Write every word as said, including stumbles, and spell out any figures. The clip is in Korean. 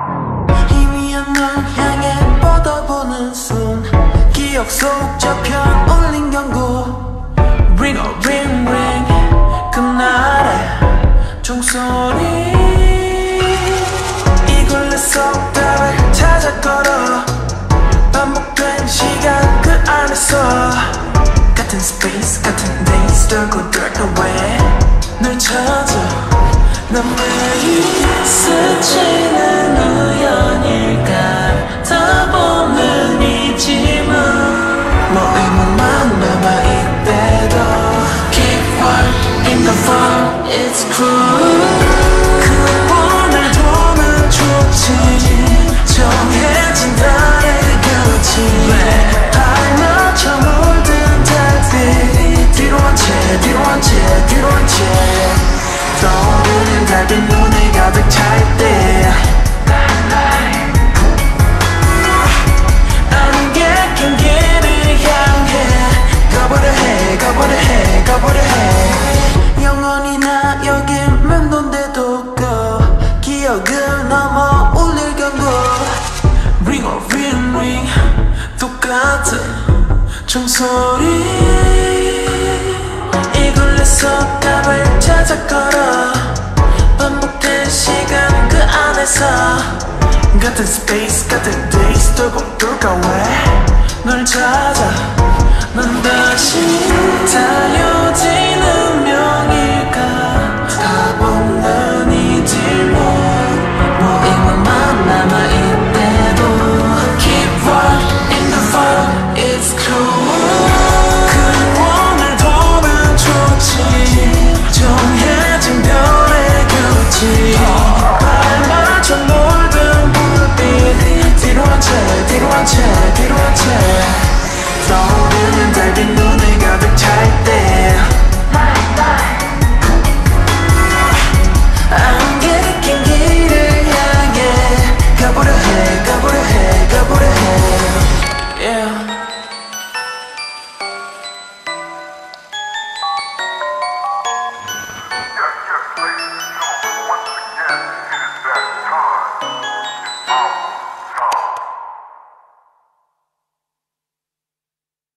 희미한 널 향해 뻗어보는 손 기억 속 접혀 울린 경고 Ring a ring ring 그날의 종소리 이걸레서 답을 찾아 걸어 반복된 시간 그 안에서 같은 space 같은 days 돌고 돌 away 널 찾아 난 매일 스치는 우연일까 다 보는 이지만 너에만 남아있대도 Keep work in the fall It's cruel 그 오늘도는 좋지 정해진 달의 끝이 하나쳐 물든 달빛 뒤로 한 채 뒤로 한 채 뒤로 한 채 떠오르는 달빛 눈에 가득 찰 때 안개낀 길을 향해 가보려 해 가보려 해 가보려 해 영원히 나 여긴 맴돈데도 고 기억을 넘어 울릴 경고 Ring a ring ring 똑같은 종소리 이걸레서 답을 찾아 걸어 반복된 시간 그 안에서 같은 space 같은 days 돌고 돌까 왜 널 찾아 난 다시 달려지